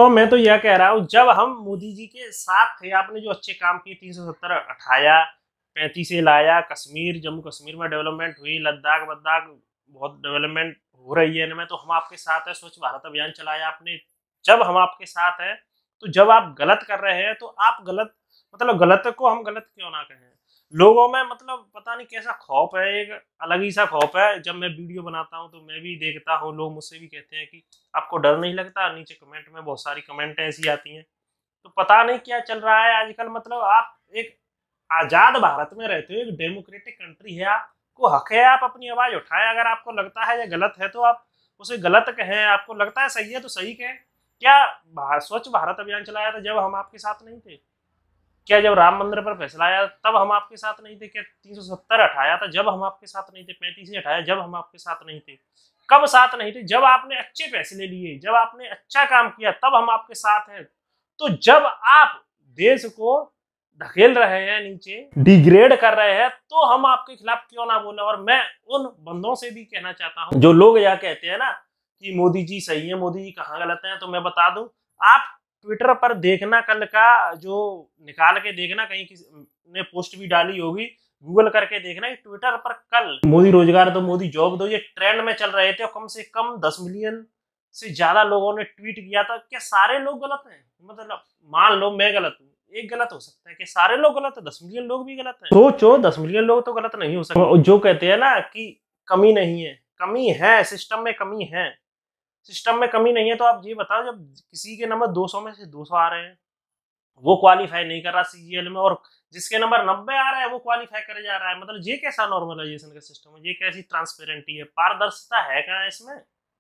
तो मैं तो यह कह रहा हूँ, जब हम मोदी जी के साथ थे, आपने जो अच्छे काम किए, 370 हटाया, 35 से लाया, कश्मीर जम्मू कश्मीर में डेवलपमेंट हुई, लद्दाख वद्दाख बहुत डेवलपमेंट हो रही है इनमें, तो हम आपके साथ है। स्वच्छ भारत अभियान चलाया आपने, जब हम आपके साथ हैं। तो जब आप गलत कर रहे हैं तो आप गलत, मतलब गलत को हम गलत क्यों ना कहें। लोगों में मतलब पता नहीं कैसा खौफ है, एक अलग ही सा खौफ है। जब मैं वीडियो बनाता हूँ तो मैं भी देखता हूँ, लोग मुझसे भी कहते हैं कि आपको डर नहीं लगता। नीचे कमेंट में बहुत सारी कमेंट ऐसी आती हैं, तो पता नहीं क्या चल रहा है आजकल। मतलब आप एक आजाद भारत में रहते हो, एक डेमोक्रेटिक कंट्री है, आपको हक है आप अपनी आवाज उठाएं। अगर आपको लगता है ये गलत है तो आप उसे गलत कहें, आपको लगता है सही है तो सही कहें। क्या स्वच्छ भारत अभियान चलाया था जब हम आपके साथ नहीं थे? क्या जब राम मंदिर पर फैसला आया तब हम आपके साथ नहीं थे? क्या 370 हटाया था जब हम आपके साथ नहीं थे? 35 हटाया जब हम आपके साथ नहीं थे? कब साथ नहीं थे? जब आपने अच्छे फैसले लिए, जब आपने अच्छा काम किया, तब हम आपके साथ हैं। तो जब आप देश को धकेल रहे हैं नीचे, डिग्रेड कर रहे हैं, तो हम आपके खिलाफ क्यों ना बोले। और मैं उन बंदों से भी कहना चाहता हूं जो लोग यह कहते हैं ना कि मोदी जी सही है, मोदी जी कहाँ गलत है, तो मैं बता दूं, आप ट्विटर पर देखना, कल का जो निकाल के देखना, कहीं किसी ने पोस्ट भी डाली होगी, गूगल करके देखना, ट्विटर पर कल मोदी रोजगार दो, मोदी जॉब दो, ये ट्रेंड में चल रहे थे। और कम से कम 10 मिलियन से ज्यादा लोगों ने ट्वीट किया था। क्या सारे लोग गलत हैं? मतलब मान लो मैं गलत हूँ, एक गलत हो सकता है कि सारे लोग गलत है? 10 मिलियन लोग भी गलत है? सोचो, 10 मिलियन लोग तो गलत नहीं हो सकते। जो कहते हैं ना कि कमी नहीं है, कमी है, सिस्टम में कमी है। सिस्टम में कमी नहीं है तो आप ये बताओ, जब किसी के नंबर 200 में से 200 आ रहे हैं, वो क्वालिफाई नहीं कर रहा सीजीएल में, और जिसके नंबर 90 आ रहा है वो क्वालिफाई करे जा रहा है। मतलब ये कैसा नॉर्मलाइजेशन का सिस्टम है? ये कैसी ट्रांसपेरेंटी है? पारदर्शिता है कहाँ इसमें?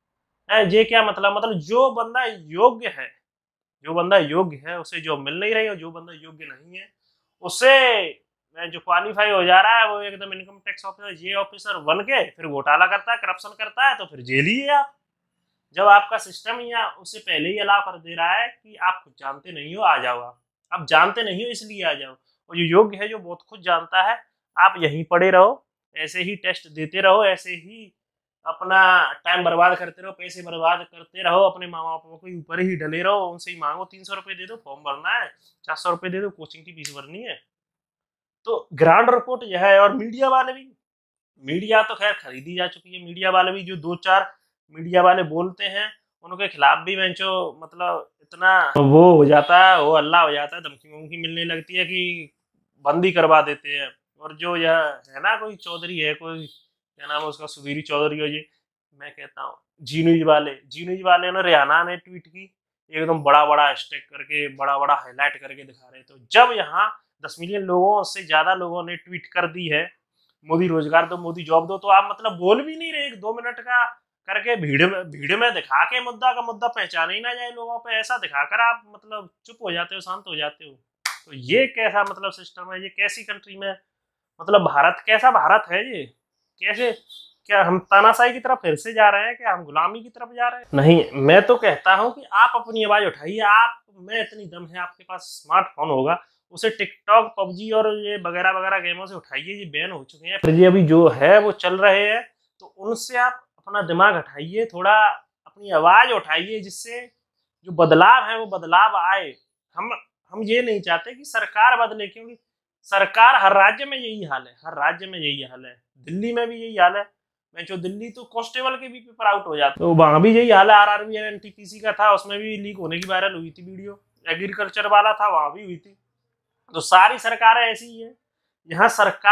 ये क्या मतलब जो बंदा योग्य है, जो बंदा योग्य है उसे जॉब मिल नहीं रही, और जो बंदा योग्य नहीं है उसे जो क्वालिफाई हो जा रहा है वो एकदम इनकम टैक्स ऑफिसर, ये ऑफिसर बन के फिर घोटाला करता है, करप्शन करता है, तो फिर जेल ही है आप। जब आपका सिस्टम या उससे पहले ही अलाउ कर दे रहा है कि आप खुद जानते नहीं हो, आ जाओ। आप जानते नहीं हो इसलिए आ जाओ। और जो योग्य है, जो बहुत खुद जानता है, आप यहीं पड़े रहो, ऐसे ही टेस्ट देते रहो, ऐसे ही अपना टाइम बर्बाद करते रहो, पैसे बर्बाद करते रहो, अपने माँ बापों के ऊपर ही डले रहो, उनसे ही मांगो 300 रुपये दे दो, फॉर्म भरना है, 400 रुपये दे दो, कोचिंग की फीस भरनी है। तो ग्राउंड रिपोर्ट यह है। और मीडिया वाले भी, मीडिया तो खैर खरीदी जा चुकी है। मीडिया वाले भी जो 2-4 मीडिया वाले बोलते हैं, उनके खिलाफ भी बेंचो मतलब इतना वो हो जाता है, वो अल्लाह हो जाता है, धमकी वमकी मिलने लगती है कि बंदी करवा देते हैं। और जो यह है ना, कोई चौधरी है, कोई क्या नाम है उसका, सुधीरी चौधरी हो जी, मैं कहता हूँ जी न्यूज वाले ने, रियाना ने ट्वीट की, एकदम बड़ा बड़ा हैशटैग करके, बड़ा बड़ा हाईलाइट करके दिखा रहे। तो जब यहाँ 10 मिलियन लोगों से ज्यादा लोगों ने ट्वीट कर दी है मोदी रोजगार दो, मोदी जॉब दो, तो आप मतलब बोल भी नहीं रहे। 2 मिनट का करके भीड़ में दिखा के मुद्दा का मुद्दा पहचाने ही ना जाए लोगों पे, ऐसा दिखाकर आप मतलब चुप हो जाते हो, शांत हो जाते हो। तो ये कैसा मतलब सिस्टम है? ये कैसी कंट्री में, मतलब भारत कैसा भारत है ये? कैसे, क्या हम तानाशाही की तरफ फिर से जा रहे हैं? क्या हम गुलामी की तरफ जा रहे हैं? नहीं, मैं तो कहता हूँ कि आप अपनी आवाज उठाइए। आप में इतनी दम है, आपके पास स्मार्टफोन होगा, उसे टिकटॉक, पबजी और ये वगैरह वगैरह गेमों से उठाइए। ये बैन हो चुके हैं, फिर ये अभी जो है वो चल रहे हैं, तो उनसे आप अपना दिमाग हटाइए, थोड़ा अपनी आवाज उठाइए, जिससे जो बदलाव है वो बदलाव आए। हम ये नहीं चाहते कि सरकार बदले, क्योंकि सरकार हर राज्य में यही हाल है, हर राज्य में यही हाल है। दिल्ली में भी यही हाल है। मैं जो दिल्ली तो कांस्टेबल के भी पेपर आउट हो जाते, तो वहां भी यही हाल है। आरआरबी एनटीपीसी का था, उसमें भी लीक होने की वायरल हुई थी वीडियो। एग्रीकल्चर वाला था, वहां भी हुई थी। तो सारी सरकारें ऐसी ही है। यहाँ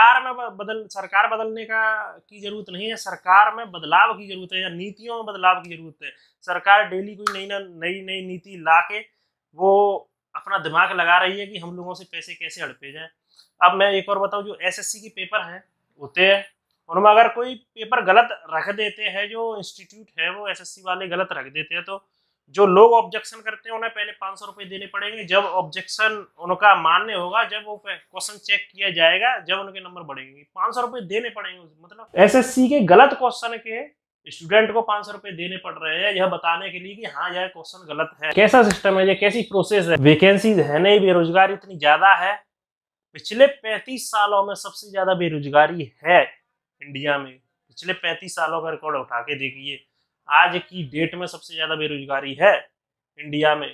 सरकार बदलने की जरूरत नहीं है, सरकार में बदलाव की जरूरत है, या नीतियों में बदलाव की जरूरत है। सरकार डेली कोई नई नीति ला के वो अपना दिमाग लगा रही है कि हम लोगों से पैसे कैसे हड़पे जाए। अब मैं एक और बताऊं, जो एसएससी के पेपर हैं होते हैं, उनमें अगर कोई पेपर गलत रख देते हैं, जो इंस्टीट्यूट है वो एसएससी वाले गलत रख देते हैं, तो जो लोग ऑब्जेक्शन करते हैं उन्हें पहले 500 रुपये देने पड़ेंगे। जब ऑब्जेक्शन उनका मान्य होगा, जब वो क्वेश्चन चेक किया जाएगा, जब उनके नंबर बढ़ेंगे, 500 रुपये देने पड़ेंगे। मतलब एसएससी के गलत क्वेश्चन के स्टूडेंट को 500 रुपये देने पड़ रहे हैं, यह बताने के लिए कि हाँ यह क्वेश्चन गलत है। कैसा सिस्टम है ये? कैसी प्रोसेस है? वैकेंसीज है नहीं, बेरोजगारी इतनी ज्यादा है। पिछले 35 सालों में सबसे ज्यादा बेरोजगारी है इंडिया में। पिछले 35 सालों का रिकॉर्ड उठा के देखिए, आज की डेट में सबसे ज्यादा बेरोजगारी है इंडिया में।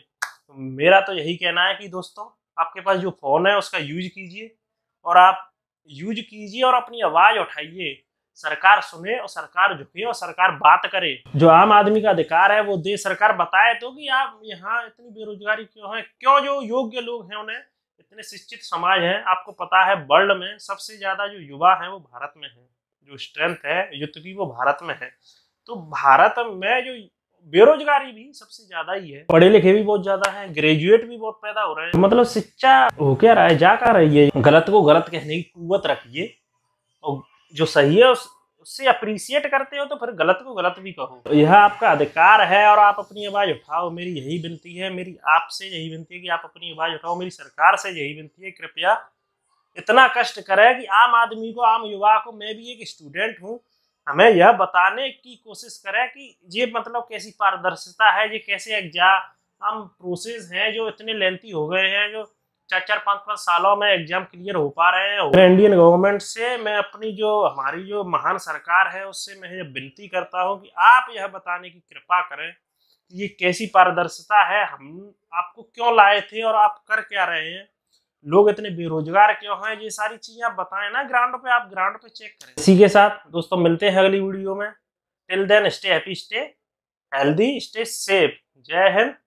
मेरा तो यही कहना है कि दोस्तों आपके पास जो फोन है उसका यूज कीजिए, और आप यूज कीजिए और अपनी आवाज उठाइए। सरकार सुने और सरकार झुके और सरकार बात करे। जो आम आदमी का अधिकार है वो दे। सरकार बताए तो कि आप यहाँ इतनी बेरोजगारी क्यों है, क्यों जो योग्य लोग हैं उन्हें, इतने शिक्षित समाज है। आपको पता है वर्ल्ड में सबसे ज्यादा जो युवा है वो भारत में है, जो स्ट्रेंथ है युद्ध की वो भारत में है। तो भारत में जो बेरोजगारी भी सबसे ज्यादा ही है, पढ़े लिखे भी बहुत ज्यादा है, ग्रेजुएट भी बहुत पैदा हो रहे हैं। मतलब शिक्षा हो क्या रहा है, जा क्या रही है। गलत को गलत कहने की कुव्वत रखिए, और जो सही है उससे अप्रिशिएट करते हो तो फिर गलत को गलत भी कहो। यह आपका अधिकार है और आप अपनी आवाज उठाओ। मेरी यही विनती है, मेरी आपसे यही विनती है कि आप अपनी आवाज उठाओ। मेरी सरकार से यही विनती है, कृपया इतना कष्ट करें कि आम आदमी को, आम युवा को, मैं भी एक स्टूडेंट हूँ, हमें यह बताने की कोशिश करें कि ये मतलब कैसी पारदर्शिता है, ये कैसे एग्जाम प्रोसेस हैं जो इतने लेंथी हो गए हैं, जो 4-5 सालों में एग्जाम क्लियर हो पा रहे हैं। इंडियन गवर्नमेंट से मैं अपनी जो हमारी जो महान सरकार है उससे मैं ये विनती करता हूँ कि आप यह बताने की कृपा करें कि ये कैसी पारदर्शिता है, हम आपको क्यों लाए थे और आप कर क्या रहे हैं, लोग इतने बेरोजगार क्यों हैं, ये सारी चीजें आप बताएं ना ग्राउंड पे, आप ग्राउंड पे चेक करें। इसी के साथ दोस्तों मिलते हैं अगली वीडियो में। Till then stay happy, stay healthy, stay safe. जय हिंद।